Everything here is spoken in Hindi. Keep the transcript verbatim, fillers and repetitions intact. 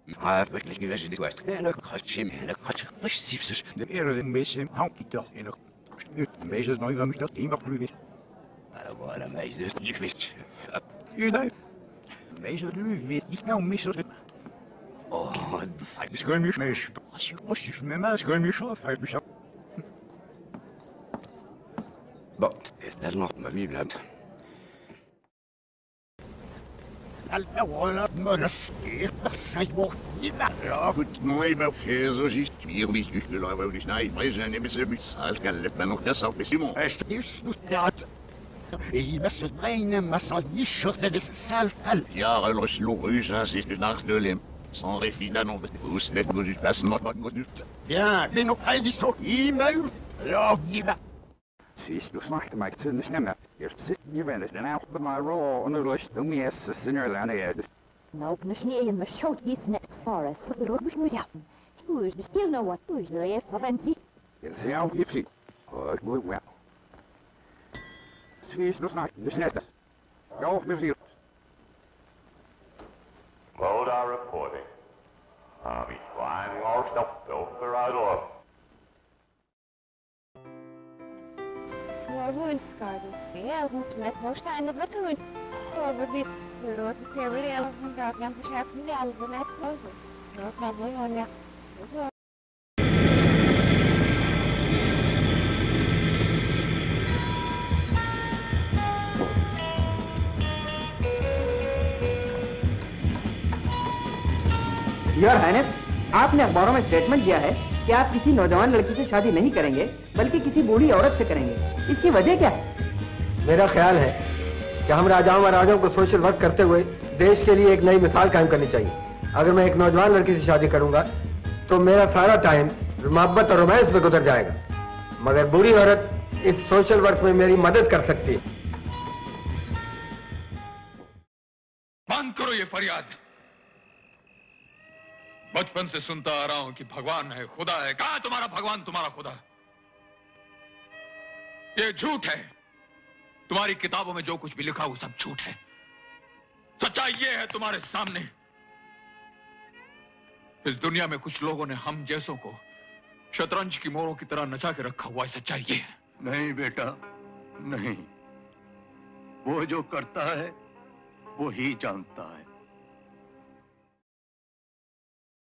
Ah, wirklich gewesen, die West. En ik had je mee, en ik had je precies. De eerste meisje, hangt ik toch in de meisjes nou gaan dat één wat nu is. Voilà, meisjes, je wist. Je daar. Meisjes nu weet niet nou meisjes. Oh, de feit. Dus gewoon je meisje. Als je als je met mij gewoon je zelf uit mezelf. Wat? Dat is nog maar wie blijft. Hallo, Monas. Dat wordt niet meer. Ja, goed, mooi, maar zo is het weer niet. Ik geloof wel eens naar je prijzen en nemen ze met als kan het maar nog dat zou best doen. Het is dus dat. Je best het breinen, maar zal niet schorten, dat is zelf al. Ja, los logisch, als ik de nacht de lim. Sans refus dan op het hoes, net moet ik best nog wat moet doen. Ja, ik ben nog eigenlijk zo e-mail. Ja, niet meer. Siehst du, snackte mig till snämma. Jag sitter ju väl den här på mig rå och nu lust de är så snölarna är det. Nope, nu sneen me short is net sorry for the rubbish we happen. Who is the still know what who is the life of Anzi? Jag ser av gipsy. Och gå well. Siehst du, snackte du snätta. Ja, nu ser. Loda reporting. I'll be flying lost up filter right off. Waar woont Cardi? Ja, goed met waarschijnlijk wat doen. Over dit verloor de terreur van dat gaan verschaffen die alle net over. Dat kan wel ja. Your highness, आपने अखबारों में स्टेटमेंट दिया है कि आप किसी नौजवान लड़की से शादी नहीं करेंगे बल्कि किसी बूढ़ी औरत से करेंगे। इसकी वजह क्या है? मेरा ख्याल है कि हम राजाओं व राजाओं को सोशल वर्क करते हुए देश के लिए एक नई मिसाल कायम करनी चाहिए। अगर मैं एक नौजवान लड़की से शादी करूंगा तो मेरा सारा टाइम मोहब्बत और रोमांस में गुजर जाएगा, मगर बूढ़ी औरत इस सोशल वर्क में मेरी मदद कर सकती है। बंद करो ये फरियाद। बचपन से सुनता आ रहा हूं कि भगवान है, खुदा है। कहां है तुम्हारा भगवान, तुम्हारा खुदा? ये झूठ है। तुम्हारी किताबों में जो कुछ भी लिखा वो सब झूठ है। सच्चाई ये है तुम्हारे सामने। इस दुनिया में कुछ लोगों ने हम जैसों को शतरंज की मोरों की तरह नचा के रखा हुआ है। सच्चाई ये है। नहीं बेटा, नहीं। वो जो करता है वो ही जानता है।